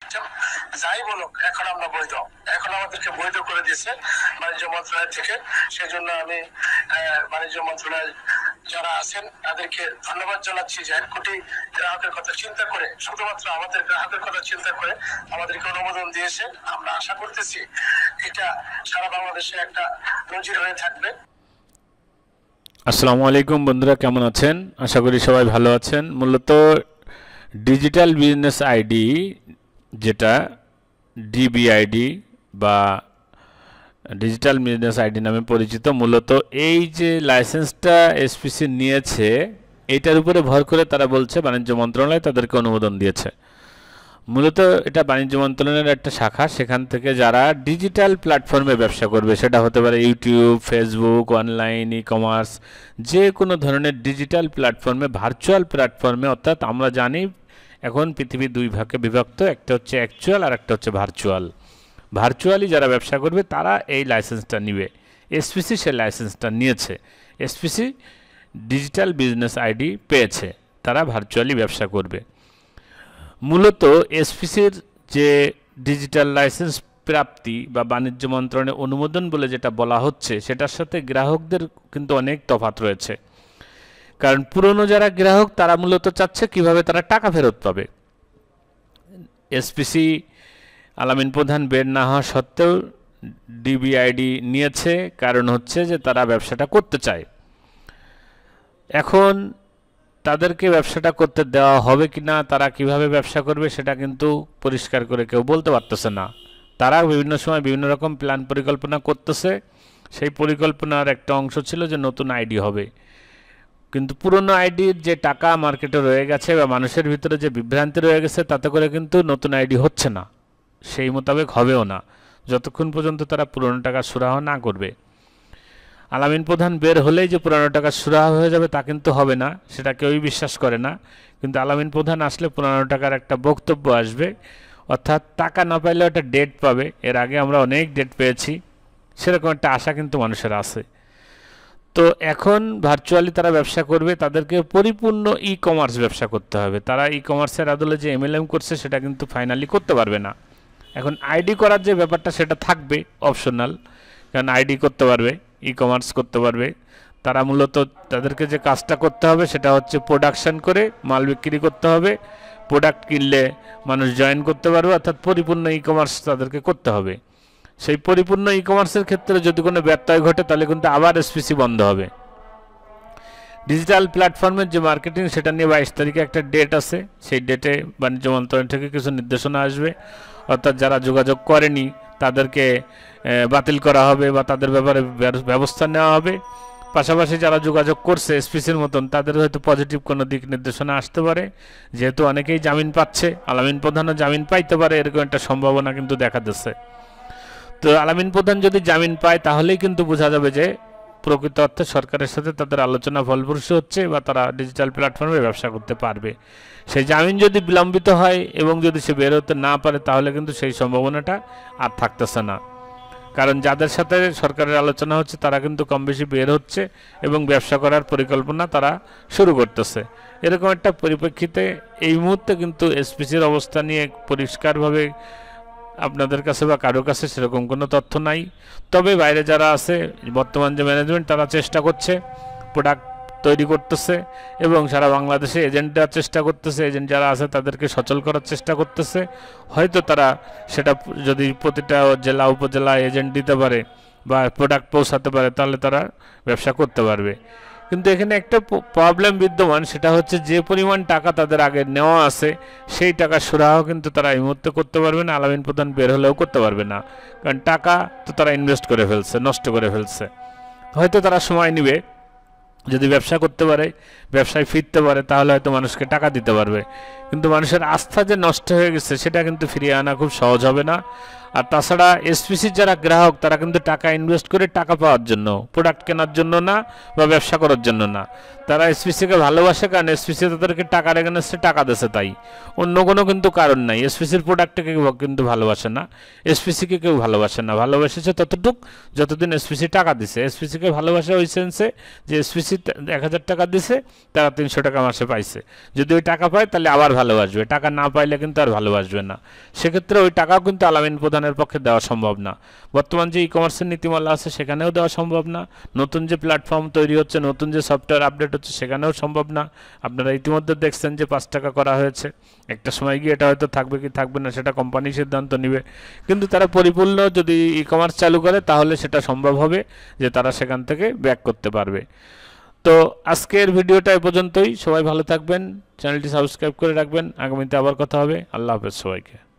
System যাই বলুক, এখন আমরা বৈধ, এখন আমাদেরকে বৈধ করে দিয়েছে বাণিজ্য মন্ত্রণালয় থেকে। সেই জন্য আমি বাণিজ্য মন্ত্রণালয় যারা আছেন তাদেরকে ধন্যবাদ জানাচ্ছি যে 1 কোটি গ্রাহকের কথা চিন্তা করে, শুধুমাত্র আমাদের গ্রাহকের কথা চিন্তা করে আমাদেরকে অনুমোদন দিয়েছে। আমরা আশা করতেছি এটা সারা বাংলাদেশে একটা নজির হয়ে থাকবে। আসসালামু আলাইকুম বন্ধুরা, কেমন আছেন? আশা করি সবাই ভালো আছেন। মূলত ডিজিটাল বিজনেস আইডি, যেটা ডিবিআইডি বা ডিজিটাল বিজনেস আইডি নামে পরিচিত, মূলত এই যে লাইসেন্সটা এসপিসি নিয়েছে এইটার উপরে ভর করে তারা বলছে বাণিজ্য মন্ত্রণালয় তাদেরকে অনুমোদন দিয়েছে। মূলত এটা বাণিজ্য মন্ত্রণালয়ের একটা শাখা, সেখান থেকে যারা ডিজিটাল প্ল্যাটফর্মে ব্যবসা করবে, সেটা হতে পারে YouTube, Facebook, online, e commerce, যে কোনো ধরনের ডিজিটাল প্ল্যাটফর্মে, ভার্চুয়াল প্ল্যাটফর্মে, অর্থাৎ আমরা জানি এখন পৃথিবী 2 ভাগে বিভক্ত, একটা হচ্ছে অ্যাকচুয়াল আর একটা হচ্ছে ভার্চুয়াল। ভার্চুয়ালি যারা ব্যবসা করবে তারা এই লাইসেন্সটা নিবে। এসপিসি সে লাইসেন্সটা নিয়েছে, এসপিসি ডিজিটাল বিজনেস আইডি পেয়েছে, তারা ভার্চুয়ালি ব্যবসা করবে। মূলত এসপিসির যে ডিজিটাল লাইসেন্স প্রাপ্তি বা বাণিজ্য মন্ত্রণালয়ের অনুমোদন বলে যেটা বলা হচ্ছে, সেটার সাথে গ্রাহকদের কিন্তু অনেক তফাৎ রয়েছে। কারণ পুরনো যারা গ্রাহক তারা মূলত চাচ্ছে কিভাবে তারা টাকা ফেরত পাবে। এসপিসি আলামিন প্রধান বের না হওয়া সত্ত্বেও ডিবিআইডি নিয়েছে, কারণ হচ্ছে যে তারা ব্যবসাটা করতে চায়। এখন তাদেরকে ব্যবসাটা করতে দেওয়া হবে কি না, তারা কিভাবে ব্যবসা করবে সেটা কিন্তু পরিষ্কার করে কেউ বলতে পারতেছে না। তারা বিভিন্ন সময় বিভিন্ন রকম প্ল্যান পরিকল্পনা করতেছে। সেই পরিকল্পনার একটা অংশ ছিল যে নতুন আইডি হবে, কিন্তু পুরনো আইডির যে টাকা মার্কেটে রয়ে গেছে বা মানুষের ভিতরে যে বিভ্রান্তি রয়ে গেছে, তাতে করে কিন্তু নতুন আইডি হচ্ছে না, সেই মোতাবেক হবেও না যতক্ষণ পর্যন্ত তারা পুরনো টাকা সুরাহ না করবে। আলামিন প্রধান বের হলেই যে পুরানো টাকা সুরাহ হয়ে যাবে তা কিন্তু হবে না, সেটা কেউই বিশ্বাস করে না। কিন্তু আলামিন প্রধান আসলে পুরানো টাকার একটা বক্তব্য আসবে, অর্থাৎ টাকা না পাইলেও একটা ডেট পাবে। এর আগে আমরা অনেক ডেট পেয়েছি, সেরকম একটা আশা কিন্তু মানুষের আছে। তো এখন ভার্চুয়ালি তারা ব্যবসা করবে, তাদেরকে পরিপূর্ণ ই কমার্স ব্যবসা করতে হবে। তারা ই কমার্সের আদলে যে এমএলএম করছে সেটা কিন্তু ফাইনালি করতে পারবে না। এখন আইডি করার যে ব্যাপারটা সেটা থাকবে অপশনাল, কারণ আইডি করতে পারবে, ই কমার্স করতে পারবে। তারা মূলত তাদেরকে যে কাজটা করতে হবে সেটা হচ্ছে প্রোডাকশন করে মাল বিক্রি করতে হবে, প্রোডাক্ট কিনলে মানুষ জয়েন করতে পারবে, অর্থাৎ পরিপূর্ণ ই কমার্স তাদেরকে করতে হবে। সেই পরিপূর্ণ ই কমার্সের ক্ষেত্রে যদি কোনো ব্যত্যয় ঘটে তাহলে কিন্তু আবার এসপিসি বন্ধ হবে। ডিজিটাল প্ল্যাটফর্মের যে মার্কেটিং সেটা নিয়ে 22 তারিখে একটা ডেট আছে, সেই ডেটে বাণিজ্য মন্ত্রণালয় থেকে কিছু নির্দেশনা আসবে, অর্থাৎ যারা যোগাযোগ করেনি তাদেরকে বাতিল করা হবে বা তাদের ব্যাপারে ব্যবস্থা নেওয়া হবে। পাশাপাশি যারা যোগাযোগ করছে এসপিসির মতন তাদের হয়তো পজিটিভ কোনো দিক নির্দেশনা আসতে পারে, যেহেতু অনেকেই জামিন পাচ্ছে, আলামিন প্রধানও জামিন পাইতে পারে, এরকম একটা সম্ভাবনা কিন্তু দেখা যাচ্ছে। তো আলামিন প্রধান যদি জামিন পায় তাহলেই কিন্তু বোঝা যাবে যে প্রকৃত অর্থে সরকারের সাথে তাদের আলোচনা ফলপ্রসূ হচ্ছে বা তারা ডিজিটাল প্ল্যাটফর্মে ব্যবসা করতে পারবে। সেই জামিন যদি বিলম্বিত হয় এবং যদি সে বের হতে না পারে তাহলে কিন্তু সেই সম্ভাবনাটা আর থাকতেছে না। কারণ যাদের সাথে সরকারের আলোচনা হচ্ছে তারা কিন্তু কম বেশি বের হচ্ছে এবং ব্যবসা করার পরিকল্পনা তারা শুরু করতেছে। এরকম একটা পরিপ্রেক্ষিতে এই মুহূর্তে কিন্তু এসপিসির অবস্থা নিয়ে পরিষ্কারভাবে আপনাদের কাছে বা কারো কাছে সেরকম কোনো তথ্য নাই। তবে বাইরে যারা আছে, বর্তমান যে ম্যানেজমেন্ট, তারা চেষ্টা করছে, প্রোডাক্ট তৈরি করতেছে এবং সারা বাংলাদেশে এজেন্ট দেওয়ার চেষ্টা করতেছে। এজেন্ট যারা আছে তাদেরকে সচল করার চেষ্টা করতেছে। হয়তো তারা সেটা যদি প্রতিটা জেলা উপজেলা এজেন্ট দিতে পারে বা প্রোডাক্ট পৌঁছাতে পারে তাহলে তারা ব্যবসা করতে পারবে। কিন্তু এখানে একটা প্রবলেম বিদ্যমান, সেটা হচ্ছে যে পরিমাণ টাকা তাদের আগে নেওয়া আছে সেই টাকা সুরাহ কিন্তু তারা এই মুহূর্তে করতে পারবে না, আলামিন প্রধান বের হলেও করতে পারবে না। কারণ টাকা তো তারা ইনভেস্ট করে ফেলছে, নষ্ট করে ফেলছে। হয়তো তারা সময় নেবে, যদি ব্যবসা করতে পারে, ব্যবসায় ফিরতে পারে, তাহলে হয়তো মানুষকে টাকা দিতে পারবে। কিন্তু মানুষের আস্থা যে নষ্ট হয়ে গেছে সেটা কিন্তু ফিরিয়ে আনা খুব সহজ হবে না। আর তাছাড়া এসপিসির যারা গ্রাহক তারা কিন্তু টাকা ইনভেস্ট করে টাকা পাওয়ার জন্য, প্রোডাক্ট কেনার জন্য না বা ব্যবসা করার জন্য না। তারা এসপিসিকে ভালোবাসে, কারণ এসপিসি তাদেরকে টাকার এগেনস্টে টাকা দিয়েছে, তাই অন্য কোনো কিন্তু কারণ নাই। এসপিসির প্রোডাক্টকে কেউ কিন্তু ভালোবাসে না, এসপিসিকে কেউ ভালোবাসে না। ভালোবাসেছে ততটুক যতদিন এসপিসি টাকা দিছে। এসপিসিকে ভালোবাসা ওই সেন্সে যে এসপিসি 1000 টাকা দিছে, তারা 300 টাকা মাসে পাইছে। যদি ওই টাকা পায় তাহলে আবার ভালোবাসবে, টাকা না পাইলে কিন্তু আর ভালোবাসবে না। সেক্ষেত্রে ওই টাকাও কিন্তু আলামিন প্রধানের পক্ষে দেওয়া সম্ভব না। বর্তমান যে ই কমার্সের নীতিমালা আছে সেখানেও দেওয়া সম্ভব না, নতুন যে প্ল্যাটফর্ম তৈরি হচ্ছে, নতুন যে সফটওয়্যার আপডেট হচ্ছে সেখানেও সম্ভব না। আপনারা ইতিমধ্যে দেখছেন যে 5 টাকা করা হয়েছে, একটা সময় গিয়ে এটা হয়তো থাকবে কি থাকবে না সেটা কোম্পানি সিদ্ধান্ত নেবে, কিন্তু তারা পরিপূর্ণ যদি ই কমার্স চালু করে তাহলে সেটা সম্ভব হবে যে তারা সেখান থেকে ব্যাক করতে পারবে। তো আজকের ভিডিওটা এ পর্যন্তই। সবাই ভালো থাকবেন, চ্যানেলটি সাবস্ক্রাইব করে রাখবেন। আগামীতে আবার কথা হবে। আল্লাহ হাফেজ সবাইকে।